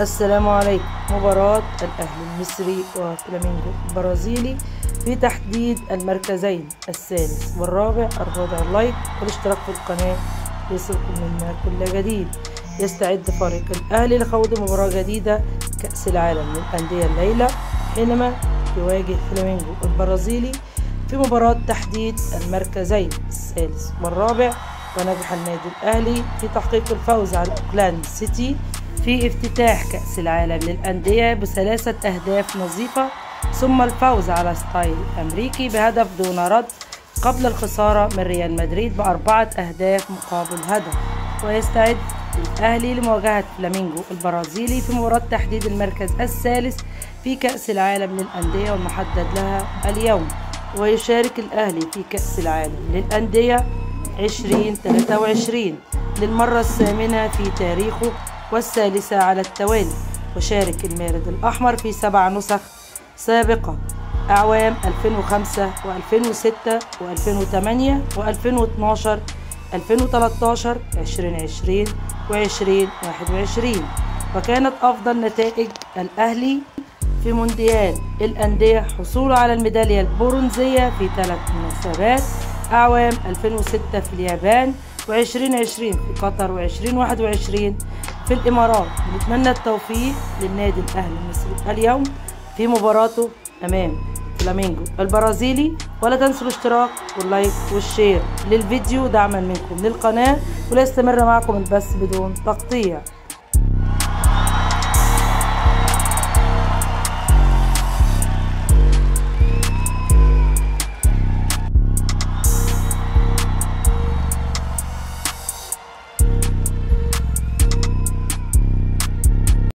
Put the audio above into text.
السلام عليكم. مباراة الأهلي المصري وفلامينجو البرازيلي في تحديد المركزين الثالث والرابع. الرابع اللايك والاشتراك في القناة ليصلكم منا كل جديد. يستعد فريق الأهلي لخوض مباراة جديدة كأس العالم للأندية الليلة حينما يواجه فلامينجو البرازيلي في مباراة تحديد المركزين الثالث والرابع. ونجح النادي الأهلي في تحقيق الفوز على أوكلاند سيتي في افتتاح كأس العالم للأندية ب3 أهداف نظيفة، ثم الفوز على ستايل أمريكي بهدف دون رد قبل الخسارة من ريال مدريد ب4 أهداف مقابل هدف. ويستعد الأهلي لمواجهة فلامينجو البرازيلي في مباراة تحديد المركز الثالث في كأس العالم للأندية والمحدد لها اليوم. ويشارك الأهلي في كأس العالم للأندية 2023 للمرة الثامنة في تاريخه والثالثة على التوالي. وشارك المارد الأحمر في 7 نسخ سابقة أعوام 2005 و2006 و2008 و2012 2013 2020 و2021. وكانت أفضل نتائج الأهلي في مونديال الأندية حصوله على الميدالية البرونزية في 3 مناسبات أعوام 2006 في اليابان و2020 في قطر و2021 في الإمارات. نتمنى التوفيق للنادي الأهلي المصري اليوم في مباراته أمام فلامينجو البرازيلي. ولا تنسوا الاشتراك واللايك والشير للفيديو دعما منكم للقناة، وليستمر معكم البث بدون تقطيع.